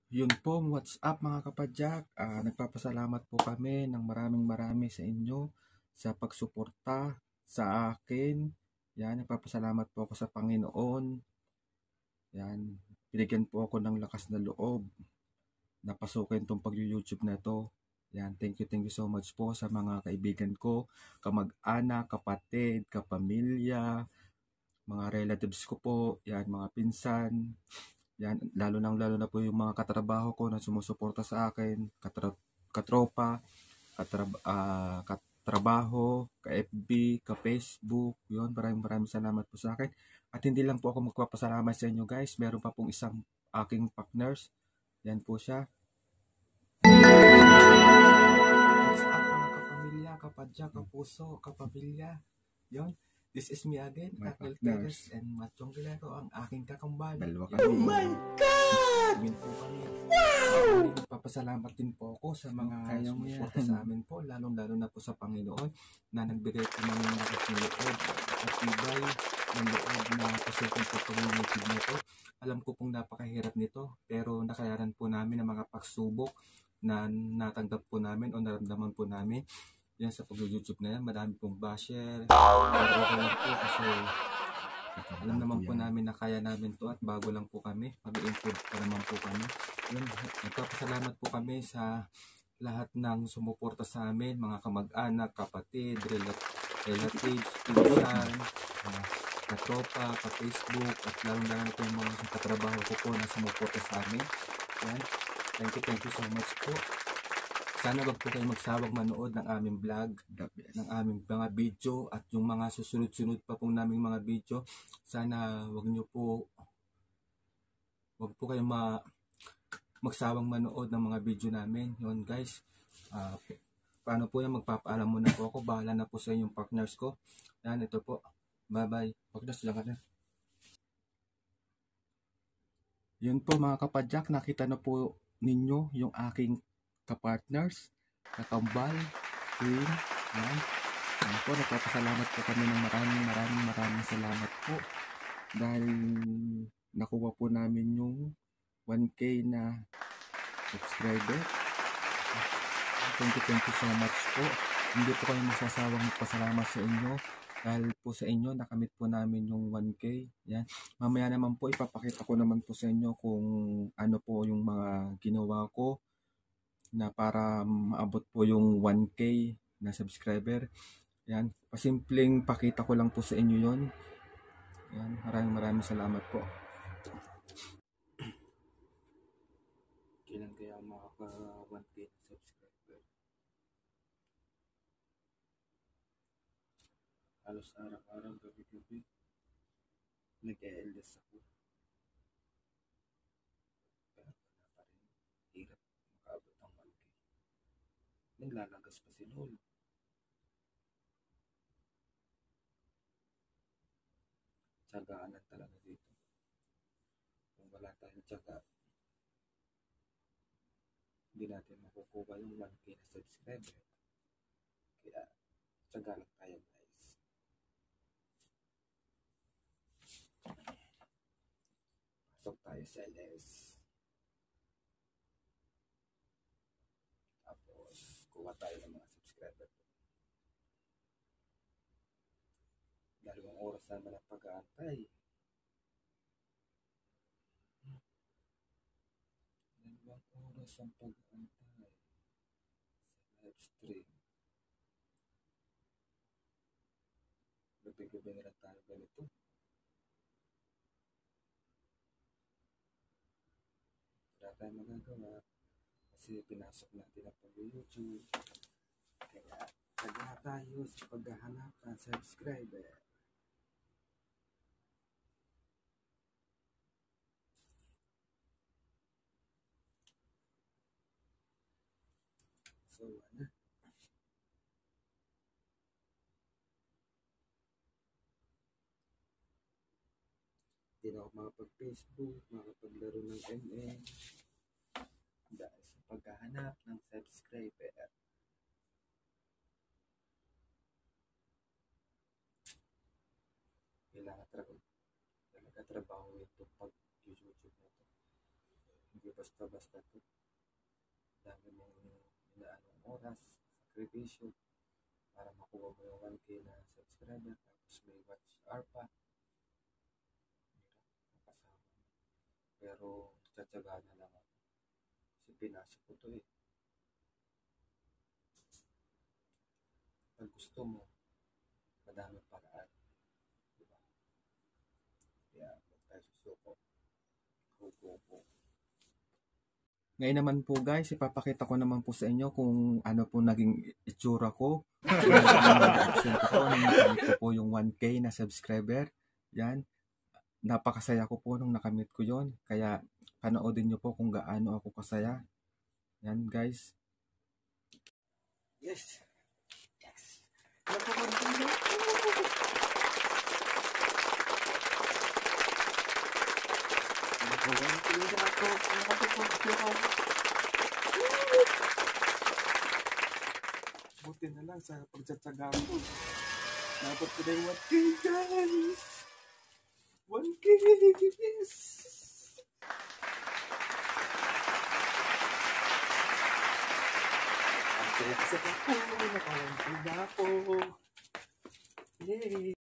Yun po, what's up mga kapadyak? Nagpapasalamat po kami ng marami sa inyo sa pagsuporta sa akin. Yan, nagpapasalamat po ako sa Panginoon. Yan, binigyan po ako ng lakas na loob na pasukin tong pag-YouTube na to. Yan, thank you so much po sa mga kaibigan ko, kamag-anak, kapatid, kapamilya, mga relatives ko po, yan, mga pinsan. Yan, lalo na po yung mga katrabaho ko na sumusuporta sa akin, katropa, katrabaho, ka-FB, ka-Facebook, yun, maraming salamat po sa akin. At hindi lang po ako magpapasalamat sa inyo guys, meron pa pong isang aking partners, yan po siya. What's up mga kapamilya, kapadya, kapuso, kapamilya, yun. This is me again, Kakil Teres and Machong Gilero, ang aking kakambal. Dalawa kami. Oh my God! Po kami. Wow! Nagpapasalamat din po ako sa mga sumusuporta sa amin po, lalong-lalo na po sa Panginoon na nagbigay po ng lakas ng loob at ibay ng loob na pasukin po po yung YouTube nito. Alam ko pong napakahirap nito, pero nakayaran po namin ang mga pagsubok na natanggap po namin o naramdaman po namin. Yan sa pag-YouTube na yan, marami pong basher. Pero okay lang po kasi alam naman po namin na kaya namin to at bago lang po kami. Mag-improve pa naman po kami. Yun, nagpapasalamat po kami sa lahat ng sumuporta sa amin, mga kamag-anak, kapatid, relatives, pinsan, katropa, ka-Facebook, at lalo po yung mga katrabaho ko po na sumuporta sa amin. Yan. Thank you so much po. Sana wag po kayo magsawang manood ng aming vlog, ng aming mga video at yung mga susunod-sunod pa pong naming mga video. Sana wag po kayo magsawang manood ng mga video namin. Yun guys, paano po yan, magpapaalam muna po ako. Bahala na po sa inyong partners ko. Yan, ito po. Bye-bye. Partners lang ka na. Yun po mga kapadyak, nakita na po ninyo yung aking kapartners, kakambal, queen, yan. Yan po, nagpapasalamat po kami ng maraming salamat po dahil nakuha po namin yung 1K na subscriber. Thank you so much po. Hindi po kami masasawang magpasalamat sa inyo dahil po sa inyo nakamit po namin yung 1K. Yan. Mamaya naman po ipapakita ko naman po sa inyo kung ano po yung mga ginawa ko na para maabot po yung 1K na subscriber. Yan, pasimpleng pakita ko lang po sa inyo yon. Yan, maraming salamat po. Kailan kaya makaka 1K subscriber? Halos araw-araw, gabi-gabi nag-LS ako. Pero wala pa rin. Hirap makaabot ng 1K. Naglalagas pa si Lolo. Tsagaan lang talaga dito. Kung wala tayong tsaga, hindi natin makukuha yung 1K na subscriber. Kaya tsaga lang tayo guys. Pasok tayo sa LS. Tapos kuha tayo ng mga subscriber. 2 oras naman ang pag-aantay. 2 oras ang pag-aantay sa live stream. Gabi-gabi na lang tayo ganito. Wala tayong magagawa kasi pinasok natin ang pag-YouTube. Kaya taga tayo sa paghahanap ng subscriber. So, ano? Hindi na ako makapag-Facebook, makapaglaro ng ML. Dahil sa paghahanap ng subscriber. Kailangan talaga trabaho ito pag-YouTube na ito. Hindi basta-basta to. Dami mong inaanong oras, sakripisyo, para makuha mo yung 1K na subscriber, tapos may watch hour pa. Nakasama. Pero tsatsaga na lang ako. Kasi pinasok ko to eh. Pag gusto mo, madaming paraan. Diba? Kaya, huwag tayo susuko. Go. Ngayon naman po guys, ipapakita ko naman po sa inyo kung ano po naging itsura ko. Nag-action ko nung nakamit ko po yung 1K na subscriber. Yan. Napakasaya ko po nung nakamit ko yon. Kaya panoodin nyo po kung gaano ako kasaya. Yan guys. Yes. Buti na lang sa pagtsatsaga ko. Dapat ko na yung 1K guys. 1K guys. Ang saya ko. Naka-1K na ako. Yay.